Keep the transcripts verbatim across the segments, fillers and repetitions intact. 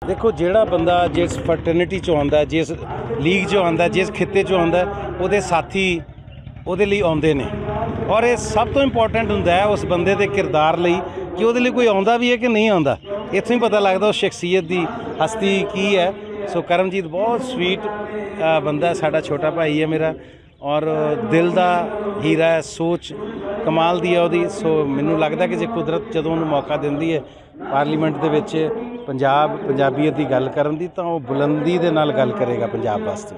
देखो जिहड़ा बंदा जिस फरटर्निटी चो आंदा जिस लीग चो आंदा जिस खिते चो आंदा उहदे साथी उहदे लई आउंदे ने और ये सब तो इंपॉर्टेंट हुंदा है उस बंदे दे किरदार लई कि उहदे लई कोई आउंदा भी है कि नहीं आउंदा। इत्थों ही पता लगदा उस शख्सियत दी हस्ती की है। सो करमजीत बहुत स्वीट बंदा है, साडा छोटा भाई है मेरा और दिल दा हीरा है, सोच कमाल दी है उहदी। सो मैनूं लगदा कि जे कुदरत जदों उहनूं मौका दिंदी है पार्लीमेंट दे विच पंजाब पंजाबीयत की गल करन दी तां ओह बुलंदी दे नाल गल करेगा पंजाब वास्ते।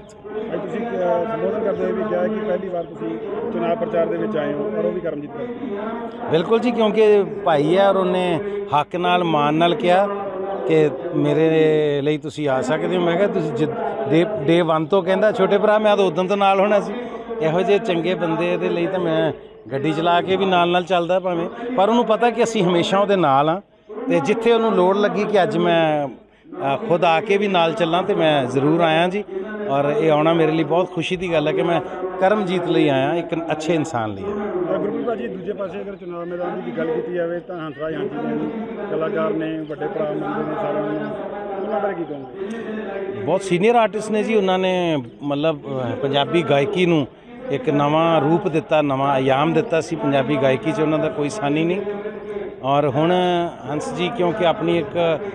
संबोधन करते हुए भी कहा कि पहली बार तुसीं चुनाव प्रचार दे विच आए हो और वो भी करमजीत कौर। बिल्कुल जी, क्योंकि भाई है और उन्हें हक नाल मान नाल कहा कि मेरे लिए तुसीं आ सकते हो। मैं कहा तुसीं जिद डे डे वन तो कहंदा छोटे भरा मैं तो उदों तो नाल होना सी। इहो ਜਿਹੇ चंगे बंदे दे लई तां मैं ਗੱਡੀ चला के भी नाल नाल चलदा भावें, पर उन्होंने पता कि असीं हमेशा उहदे नाल हाँ ते जिथे उन्होंने लोड़ लगी कि अज मैं खुद आके भी नाल चलना तो मैं जरूर आया जी। और ये आना मेरे लिए बहुत खुशी की गल है कि मैं करमजीत लिए आया, एक अच्छे इंसान लिए। गुरप्रीत भाजी दूजे पासे अगर चुनाव मैदान की गल की जाए तो हंसराज हांची ने कलाकार ने बड़े भरा मनते हैं सारे उन्होंने बारे की कहूँगे। बहुत सीनियर आर्टिस्ट ने जी, उन्होंने मतलब पंजाबी गायकी नूं एक नवा रूप दिता, नवा आयाम दिता सी पंजाबी गायकी च उन्हों का कोई सानी नहीं। और हुण हंस जी क्योंकि अपनी एक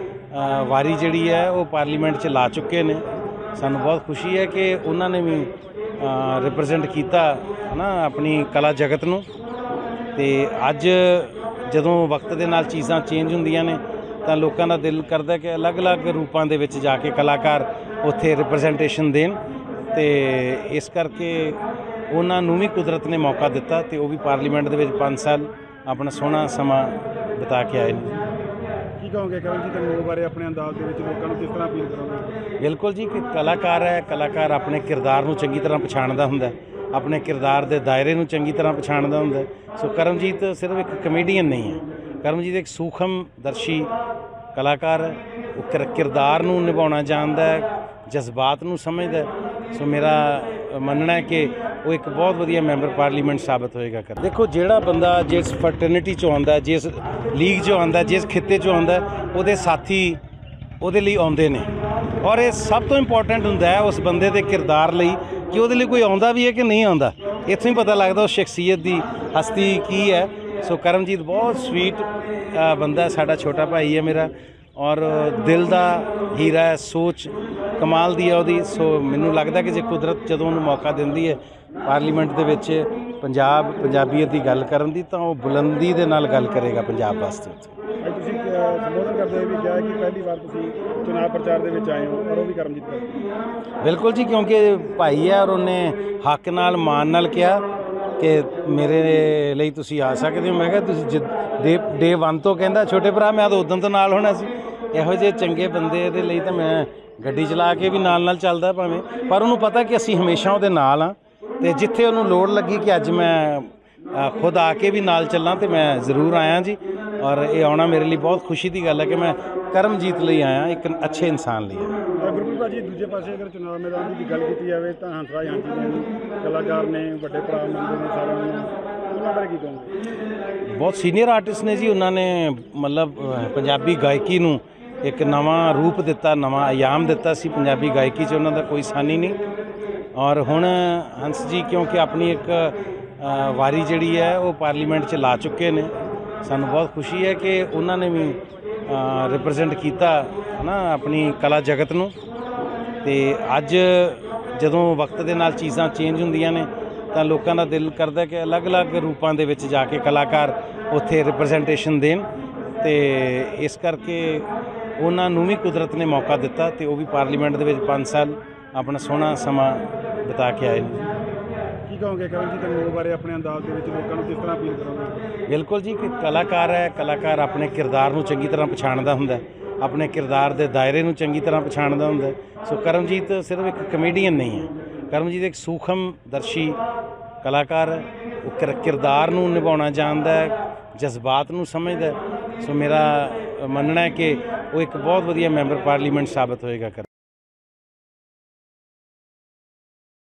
वारी जिहड़ी है वो पार्लीमेंट च ला चुके ने, सानू बहुत खुशी है कि उन्होंने भी रिप्रजेंट किया ना अपनी कला जगत नूं। ते अज जदों वक्त दे नाल चीज़ां चेंज हुंदियां ने तां लोकां दा दिल करदा कि अलग अलग रूपां दे विच जाके कलाकार उत्थे रिप्रजेंटेशन देन। ते इस करके उन्हां नूं भी कुदरत ने मौका दिता ते वो भी पार्लीमेंट दे विच पाँच साल अपना सोहना समा बिता के आए ने। की कहोगे करमजीत अनमोल बारे अपने अंदाज दे विच लोकां नूं किस तरह अपील करोगे? बिल्कुल जी, कि कलाकार है, कलाकार अपने किरदार नूं चंगी तरह पछाणदा हुंदा, अपने किरदार दे दायरे नूं चंगी तरह पछाणदा हुंदा। सो करमजीत सिर्फ एक कमेडियन नहीं है, करमजीत एक सूखम दर्शी कलाकार है। वो किरदार नूं निभाउणा जाणदा है, जज्बात नूं समझदा है। सो मेरा मनना है कि वो एक बहुत वधिया मैंबर पार्लीमेंट साबित होएगा। कर देखो जिहड़ा बंदा जिस फरटर्निटी चो आंदा जिस लीग चो आंदा जिस खिते चो आंदा उहदे साथी उहदे लई आउंदे ने और ये सब तो इंपॉर्टेंट हुंदा है उस बंदे दे किरदार लई कि उहदे लई कोई आउंदा भी है कि नहीं आउंदा। इत्थों ही पता लगदा उस शख्सियत दी हस्ती की है। सो करमजीत बहुत स्वीट बंदा है, साडा छोटा भाई है मेरा और दिल दा हीरा है, सोच कमाल दी है उहदी। सो मैनूं लगदा कि जे कुदरत जदों उहनूं मौका दिंदी है पार्लीमेंट दे विच पंजाब पंजाबीयत की गल करन दी तां ओह बुलंदी दे नाल गल करेगा पंजाब वास्ते। संबोधन करते हुए भी कहा कि पहली बार तुसीं चुनाव प्रचार दे विच आए हो और वो भी करमजीत कौर। बिल्कुल जी, क्योंकि भाई है और उन्हें हक नाल मान नाल कहा कि मेरे लिए तुसीं आ सकते हो। मैं कहा तुसीं जिद डे डे वन तो कहंदा छोटे भरा मैं तो उदों तो नाल होना सी। इहो ਜਿਹੇ चंगे बंदे दे लई तां मैं ਗੱਡੀ चला के भी नाल नाल चलदा भावें, पर उन्होंने पता कि असीं हमेशा उहदे नाल हाँ ते जिथे उन्होंने लोड़ लगी कि अज मैं खुद आके भी नाल चलना तो मैं जरूर आया जी। और ये आना मेरे लिए बहुत खुशी की गल है कि मैं करमजीत लिए आया, एक अच्छे इंसान लिए। गुरप्रीत भाजी दूजे पासे अगर चुनाव मैदान की गल की जाए तो हंसराज हांची ने कलाकार ने बड़े भरा मनते हैं सारे उन्होंने बारे की कहूँगे। बहुत सीनियर आर्टिस्ट ने जी, उन्होंने मतलब पंजाबी गायकी नूं एक नवा रूप दिता, नवा आयाम दिता सी पंजाबी गायकी च उन्हों का कोई सानी नहीं। और हुण हंस जी क्योंकि अपनी एक वारी जिहड़ी है वो पार्लीमेंट च ला चुके ने, सानू बहुत खुशी है कि उन्होंने भी रिप्रजेंट किया ना अपनी कला जगत नूं। ते अज जदों वक्त दे नाल चीज़ां चेंज हुंदियां ने तां लोकां दा दिल करदा कि अलग अलग रूपां दे विच जाके कलाकार उत्थे रिप्रजेंटेशन देन। ते इस करके उन्हां नूं भी कुदरत ने मौका दिता ते वो भी पार्लीमेंट दे विच पाँच साल अपना सोहना समा बिता के आए ने। की कहोगे करमजीत अनमोल बारे अपने अंदाज दे विच लोकां नूं किस तरह अपील करोगे? बिल्कुल जी, कि कलाकार है, कलाकार अपने किरदार नूं चंगी तरह पछाणदा हुंदा, अपने किरदार दे दायरे नूं चंगी तरह पछाणदा हुंदा। सो करमजीत सिर्फ एक कमेडियन नहीं है, करमजीत एक सूखम दर्शी कलाकार है। वो किरदार नूं निभाउणा जाणदा है, जज्बात नूं समझदा है। सो मेरा मनना है कि वो एक बहुत वधिया मैंबर पार्लीमेंट साबित होएगा। कर